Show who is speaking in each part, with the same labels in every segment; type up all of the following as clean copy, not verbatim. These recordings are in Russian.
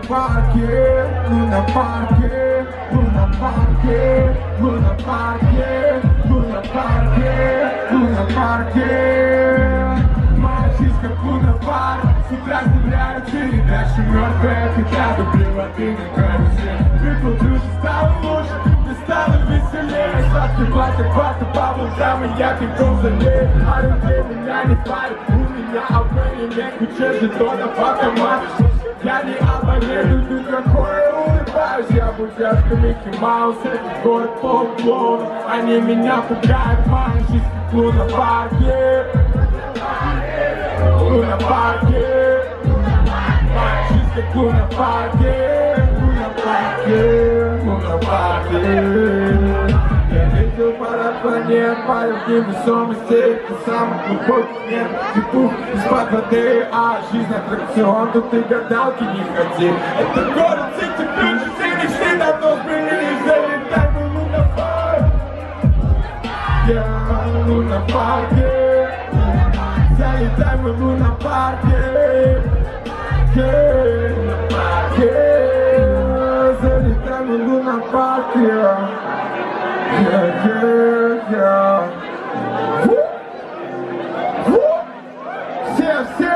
Speaker 1: парке, Луна парке, Луна парке, Луна парке, Луна парке, Луна парке. Мальчишка в Луна парк, с утра вставляют передачи мертвые, хотя бы приводы на карусель. Выпил джуз, стало лучше, мне стало веселее. Сладкий пластик, по волнам, и я пинком залею. А людей меня не парит, у меня определение, куча жетонов автомат. Я не абонент, ты какое улыбаюсь. Я будяшка Микки Маус, этот город полклоун. Они меня пугают, мальчишки в Луна парке. Луна парке, мальчишка в Луна парке, Луна парке, Луна парке. Я видел парад планет, парень в невесомости, это самый глубокий нет, типу из-под воды, а жизнь аттракцион, тут ты гадалки не ходи. Это город Сити Бич, все мечты давно сбылись, залетай в Луна парк. Я Луна парке, залетай в Луна парке, Луна парке, залетай в Луна парке. Yeah, yeah, yeah. Все, все.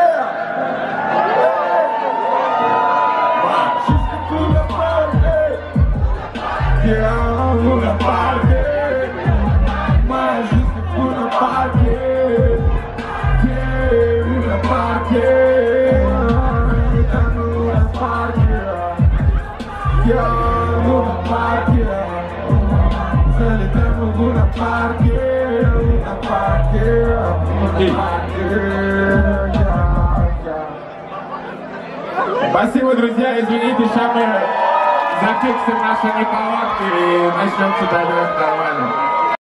Speaker 1: Мальчишка в Луна парке. Yeah, Луна парке. Мальчишка в Луна парке. Yeah, Луна парке. Там Луна парке. Yeah, Луна парке. Залетаем в Луна парке, Луна парке, Луна парке. Спасибо, друзья, извините, сейчас мы зафиксим наши неполадки и начнем сюда нормально.